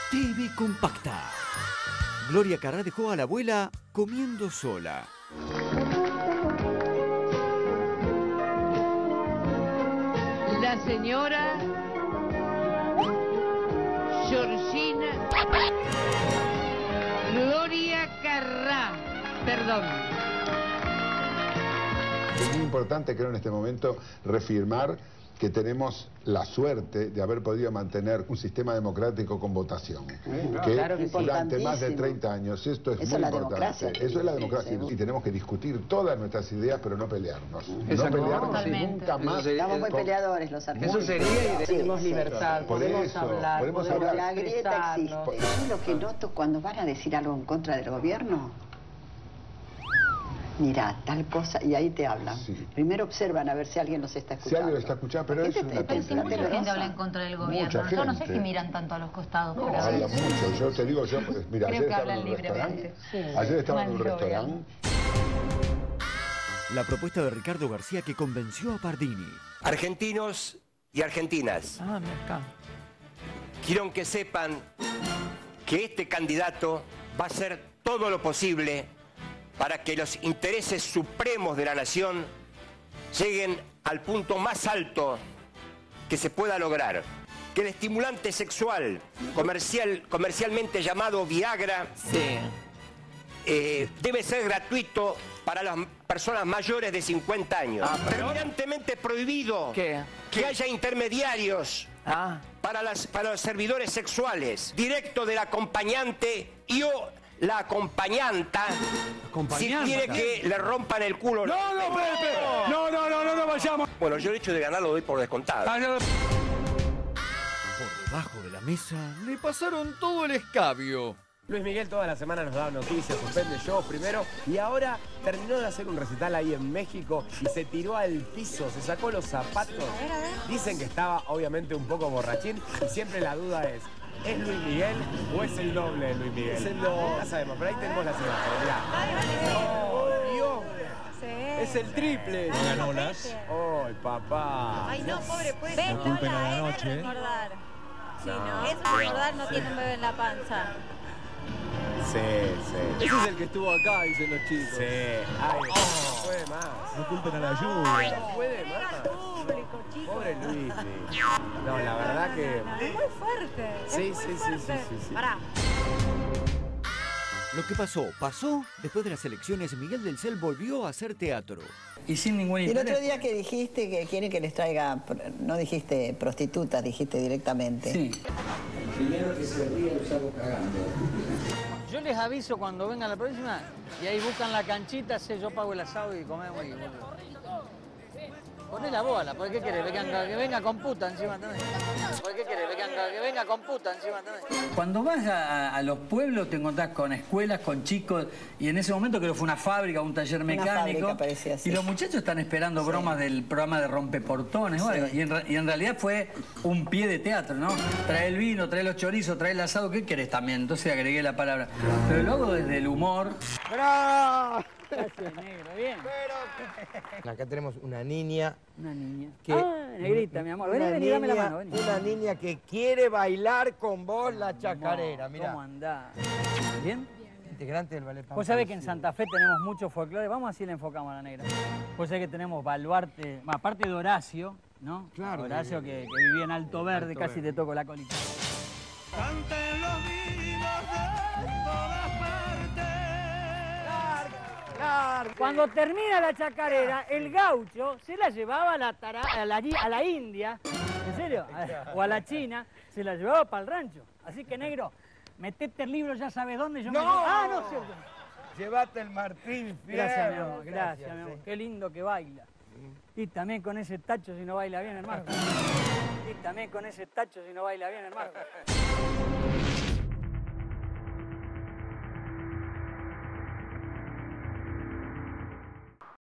TV Compacta. Gloria Carrá dejó a la abuela comiendo sola. La señora Georgina Gloria Carrá. Perdón. Es muy importante, creo, en este momento reafirmar que tenemos la suerte de haber podido mantener un sistema democrático con votación. Claro que durante más de 30 años, esto es muy importante. Eso es la democracia. Y tenemos que discutir todas nuestras ideas, pero no pelearnos. No pelearnos nunca más. Estamos muy peleadores los argentinos. Eso sería y tenemos libertad, podemos hablar, podemos hablar. La grieta existe. Yo lo que noto cuando van a decir algo en contra del gobierno, mira, tal cosa, y ahí te hablan. Sí. Primero observan a ver si alguien los está escuchando. Si alguien lo está escuchando, pero eso es una Pero si mucha gente habla en contra del gobierno. Yo no sé si miran tanto a los costados. No, habla mucho. Yo te digo, mira, creo que hablan libremente. Sí. Ayer estaba en un restaurante. La propuesta de Ricardo García que convenció a Pardini. Argentinos y argentinas. Quiero que sepan que este candidato va a hacer todo lo posible para que los intereses supremos de la nación lleguen al punto más alto que se pueda lograr. Que el estimulante sexual comercialmente llamado Viagra debe ser gratuito para las personas mayores de 50 años. Terminantemente prohibido que haya intermediarios para los servidores sexuales, directo del acompañante y o la acompañanta, si quiere que le rompan el culo. No vayamos. Bueno, yo el hecho de ganar lo doy por descontado. Por debajo de la mesa le pasaron todo el escabio. Luis Miguel toda la semana nos da noticias, suspende shows primero y ahora terminó de hacer un recital ahí en México y se tiró al piso, se sacó los zapatos. Dicen que estaba obviamente un poco borrachín y siempre la duda es Luis Miguel o es el doble de Luis Miguel? Es el doble. No la sabemos, pero ahí tenemos las imágenes, mirá. ¡Oh, Dios! Es el triple. Ganolas. ¡Ay, papá! Ay, no, pobre, pues. No culpen a la noche. Recordar. Sí, no. Eso es recordar, no tiene un bebé en la panza. Sí. Ese es el que estuvo acá, dicen los chicos. Sí. Ay, no puede más. No culpen a la lluvia. No puede más. Público, chicos. Pobre Luis. No, la verdad que... Muy fuerte. Sí. Pará. Lo que pasó. Después de las elecciones, Miguel del Cel volvió a hacer teatro. Y sin ningún Y interés. el otro día que dijiste que quieren que les traiga, no dijiste prostitutas, dijiste directamente. Sí. Primero que se ríe lo salgo cagando. Yo les aviso cuando vengan la próxima y ahí buscan la canchita, yo pago el asado y comemos y... Poné la bola, ¿por qué querés? Que venga con puta encima también. ¿Por qué querés? Que venga con puta encima también. Cuando vas a los pueblos te encontrás con escuelas, con chicos, y en ese momento creo que fue una fábrica, un taller mecánico. Parecía así. Y los muchachos están esperando bromas del programa de rompeportones o algo. Y en realidad fue un pie de teatro, ¿no? Trae el vino, trae los chorizos, trae el asado, ¿qué querés también? Entonces agregué la palabra. Pero lo hago desde el humor. ¡Bravo! Gracias, negro, bien. Acá tenemos una niña. Una niña. Que, negrita, mi amor. Vení, dame la mano, vení. Una niña que quiere bailar con vos la chacarera, mirá. ¿Cómo andás? ¿Bien? Integrante del ballet. Vos sabés que en Santa Fe tenemos mucho folclore. Vamos así le enfocamos a la negra. Vos sabés que tenemos baluarte, aparte de Horacio, ¿no? Claro. Horacio que vivía en Alto Verde, casi te toco la colita. Canten los vivos de todas partes. Cuando termina la chacarera, el gaucho se la llevaba a la India, ¿en serio? O a la China, se la llevaba para el rancho. Así que, negro, metete el libro, ya sabes dónde yo me... Ah, no, cierto. Llévate el Martín Fierro. Gracias, mi amor, gracias, mi amor. Qué lindo que baila. Y también con ese tacho si no baila bien, hermano. Y también con ese tacho si no baila bien, hermano.